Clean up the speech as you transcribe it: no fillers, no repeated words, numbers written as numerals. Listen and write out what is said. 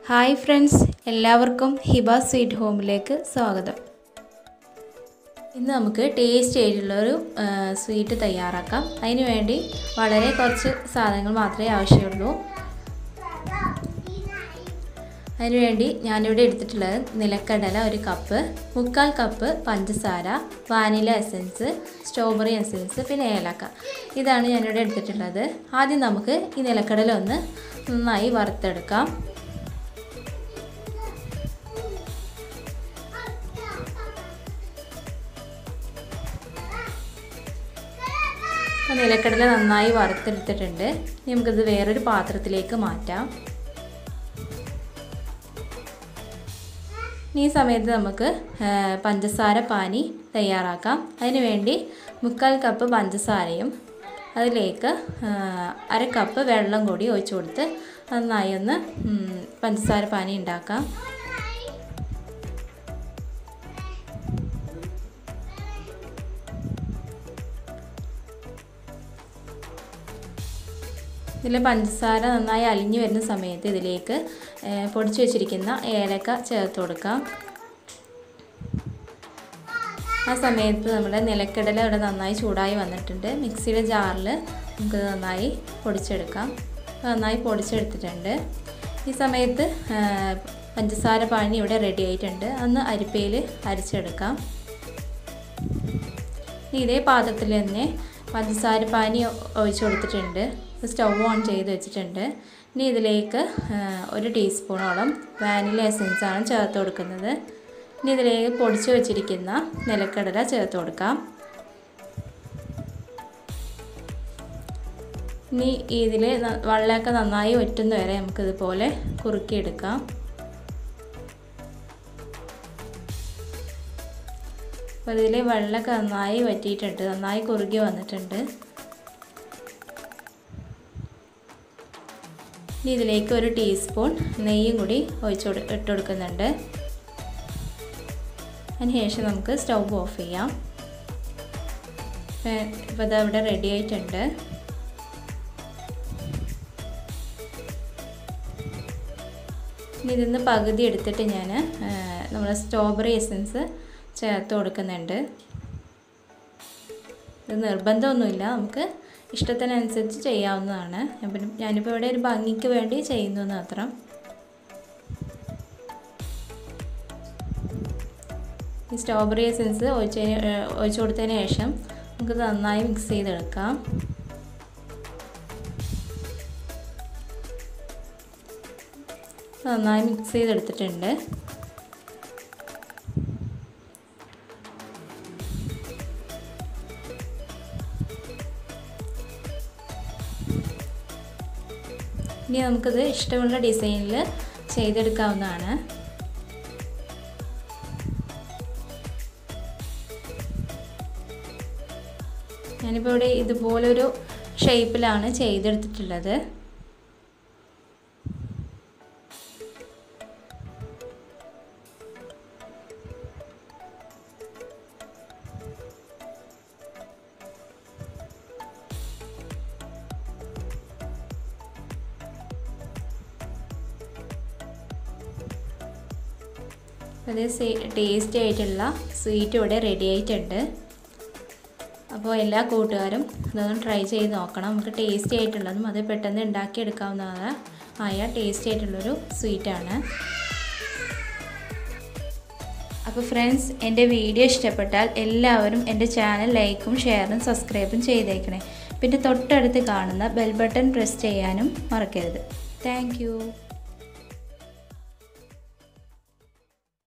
Hi friends, എല്ലാവർക്കും Hiba sweet ഹോമിലേക്ക് സ്വാഗതം. ഇന്ന് നമുക്ക് ടേസ്റ്റ് ആയിട്ടുള്ളൊരു സ്വീറ്റ് തയ്യാറാക്കാം. അതിന് വേണ്ടി വളരെ കുറച്ച് സാധനങ്ങൾ മാത്രമേ ആവശ്യമുള്ളൂ. അതിനുവേണ്ടി ഞാനിവിടെ എടുത്തിട്ടുള്ളത് നിലക്കടല 1 കപ്പ്, 3/4 കപ്പ് പഞ്ചസാര, വാനില എസൻസ്, സ്ട്രോബെറി എസൻസ്, പിന്നെ ഏലക്ക. ഇതാണ് ഞാനിവിടെ എടുത്തിട്ടുള്ളത്. ആദ്യം നമുക്ക് ഈ നിലക്കടല ഒന്ന് നന്നായി വറുത്തെടുക്കാം. നിലക്കടല നന്നായി വറുത്തെടുത്തിട്ടുണ്ട്. നമുക്കിത് വേറൊരു പാത്രത്തിലേക്ക് മാറ്റാം. ഈ സമയത്ത് നമുക്ക് പഞ്ചസാര പാനി തയ്യാറാക്കാം. അതിന് വേണ്ടി 3/4 കപ്പ് പഞ്ചസാരയും അതിലേക്ക് 1/2 കപ്പ് വെള്ളം കൂടി ഒഴിച്ചു കൊടുത്ത് നന്നായി ഒന്ന് പഞ്ചസാര പാനി ഉണ്ടാക്കാം. ഇതിൽ പഞ്ചസാര നന്നായി അലിഞ്ഞു വരുന്ന സമയത്ത് ഇതിലേക്ക് പൊടിച്ചു വെച്ചിരിക്കുന്ന ഏലക്ക ചേർത്ത് കൊടുക്കാം. ആ സമയത്ത് നമ്മുടെ നിലക്കടല ഇവിടെ നന്നായി ചൂടായി വന്നിട്ടുണ്ട്. മിക്സിയുടെ ജാറിൽ നമുക്ക് നന്നായി പൊടിച്ചെടുക്കാം. നന്നായി പൊടിച്ചെടുത്തിട്ടുണ്ട്. ഈ സമയത്ത് പഞ്ചസാര പാനി ഇവിടെ റെഡി ആയിട്ടുണ്ട്. അന്ന് അരിപ്പയിൽ അരിച്ചെടുക്കാം. ഇതേ പാത്രത്തിൽ തന്നെ പഞ്ചസാര പാനി ഒഴിച്ചു കൊടുത്തിട്ടുണ്ട്. സ്റ്റവ് ഓൺ ചെയ്ത് വെച്ചിട്ടുണ്ട്. ഇനി ഇതിലേക്ക് 1 ടീസ്പൂണോളം വാനില എസൻസ് ആണ് ചേർത്ത് കൊടുക്കുന്നത്. ഇനി ഇതിലേക്ക് പൊടിച്ചു വെച്ചിരിക്കുന്ന നിലക്കടല ചേർത്ത് കൊടുക്കാം. ഇനി ഇതിൽ വെള്ളമൊക്കെ നന്നായി വറ്റുന്ന വരെ നമുക്കിതുപോലെ കുറുക്കിയെടുക്കാം. അപ്പോൾ ഇതിൽ വെള്ളമൊക്കെ നന്നായി വറ്റിയിട്ടുണ്ട്, നന്നായി കുറുകി വന്നിട്ടുണ്ട്. ഇനി ഇതിലേക്ക് 1 ടീസ്പൂൺ നെയ്യും കൂടി ഇട്ട് കൊടുക്കുന്നുണ്ട്. അതിനുശേഷം നമുക്ക് സ്റ്റവ് ഓഫ് ചെയ്യാം. ഇപ്പോൾ ഇത് ഇവിടെ റെഡി ആയിട്ടുണ്ട്. ഇനി ഇതിന്ന് പകുതി എടുത്തിട്ട് ഞാൻ നമ്മുടെ സ്ട്രോബെറി എസൻസ് ചേർത്ത് കൊടുക്കുന്നുണ്ട്. ഇത് നിർബന്ധമൊന്നുമില്ല, നമുക്ക് ഇഷ്ടത്തിനനുസരിച്ച് ചെയ്യാവുന്നതാണ്. ഞാനിപ്പോൾ ഇവിടെ ഒരു ഭംഗിക്ക് വേണ്ടി ചെയ്യുന്നു മാത്രം. ഈ സ്ട്രോബെറി എസൻസ് ഒഴിച്ചു കൊടുത്തതിന് ശേഷം നമുക്ക് നന്നായി മിക്സ് ചെയ്തെടുക്കാം. നന്നായി മിക്സ് ചെയ്തെടുത്തിട്ടുണ്ട്. ഇനി നമുക്കിത് ഇഷ്ടമുള്ള ഡിസൈനിൽ ചെയ്തെടുക്കാവുന്നതാണ്. ഞാനിപ്പോൾ ഇവിടെ ഇതുപോലൊരു ഷേപ്പിലാണ് ചെയ്തെടുത്തിട്ടുള്ളത്. അത് ടേസ്റ്റി ആയിട്ടുള്ള സ്വീറ്റ് ഇവിടെ റെഡി ആയിട്ടുണ്ട്. അപ്പോൾ എല്ലാ കൂട്ടുകാരും ഇതൊന്ന് ട്രൈ ചെയ്ത് നോക്കണം. നമുക്ക് ടേസ്റ്റി ആയിട്ടുള്ളതും അത് പെട്ടെന്ന് ഉണ്ടാക്കിയെടുക്കാവുന്നതായ ടേസ്റ്റി ആയിട്ടുള്ളൊരു സ്വീറ്റാണ്. അപ്പോൾ ഫ്രണ്ട്സ്, എൻ്റെ വീഡിയോ ഇഷ്ടപ്പെട്ടാൽ എല്ലാവരും എൻ്റെ ചാനൽ ലൈക്കും ഷെയറും സബ്സ്ക്രൈബും ചെയ്തേക്കണേ. പിന്നെ തൊട്ടടുത്ത് കാണുന്ന ബെൽ ബട്ടൺ പ്രസ് ചെയ്യാനും മറക്കരുത്. Thank U.